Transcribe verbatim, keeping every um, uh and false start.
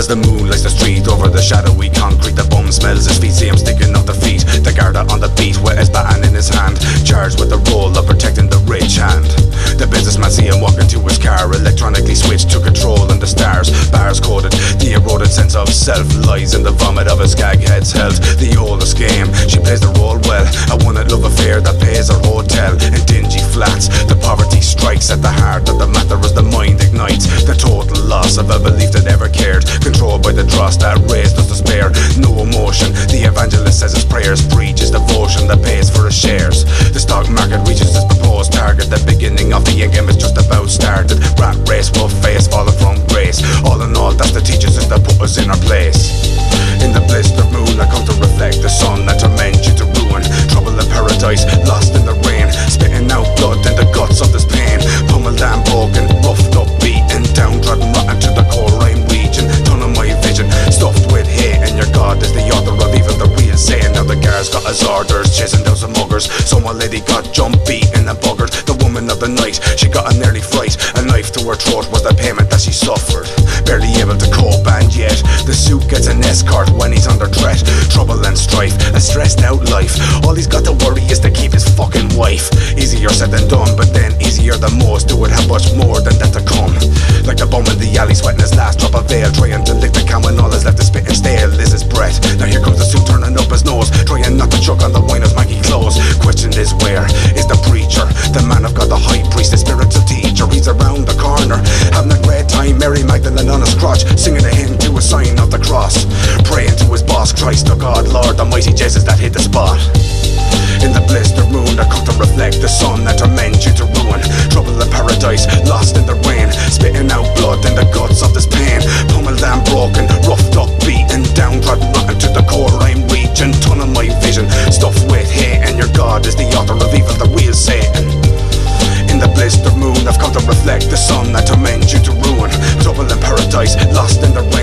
As the moon lights the street over the shadowy concrete, the bum smells his feet, see him sticking up the feet. The Garda on the beat with his baton in his hand, charged with the role of protecting the rich hand. The businessman see him walking to his car, electronically switched to control in the stars. Bars coded, the eroded sense of self lies in the vomit of his gag head's health. The oldest game, she plays the role well, a one-night love affair that pays her hotel in dingy flats. The poverty strikes at the heart of the matter as the mind ignites. The total loss of a belief that ever cared, controlled by the dross that raised us to spare. No emotion, the evangelist says his prayers, preaches devotion that pays for his shares. The stock market reaches its proposed target, the beginning of the end game is just about started. Rat race, rough face, falling from grace. All in all, that's the teachers that put us in our place. In the blistered moon, I come to reflect the sun that torments you to ruin. Trouble in paradise, lost in the rain, spitting out blood in the guts of this pain. Pummeled and broken, roughed up, beaten, downtrodden, rotten to the core. I'm reaching, tunnel my vision, stuffed with hate, and your God is the author of even the real saying. Now the guards got his orders, chasing down some muggers. So my lady got jumped, beaten and buggered. The woman of the night, she got an early fright. A knife to her throat was the payment that she suffered. Barely able to cope, and yet the suit gets an escort when he's under threat. Trouble and strife, a stressed out life. All he's got to worry is to keep his fucking wife. Easier said than done, but then easier than most. Do it have much more than that to come. Like the bum in the alley, sweating his last drop of veil, trying to lick the can when all is left is spitting stale is his breath. Now here comes the suit turning up his nose, trying not to choke on the wine as manky clothes. Question is, where is the preacher? The man of God, the high priest, the spiritual teacher. He's around the corner, having a great time. Mary Magdalene on his crotch, singing a hymn to a sign of the cross, praying to his boss, Christ, oh God, Lord Almighty Jesus that hit the spot. In the blistered moon, I come to reflect the sun that torments you to ruin. Trouble in paradise, lost in the rain, spitting out blood in the guts of this pain. Pummeled and broken, roughed up, beaten, downtrodden, rotten to the core. I'm reaching, tunnel my vision, stuffed with hate, and your God is the author of evil, the real Satan. In the blistered moon, I've come to reflect the sun that torments you to ruin. Trouble in paradise, lost in the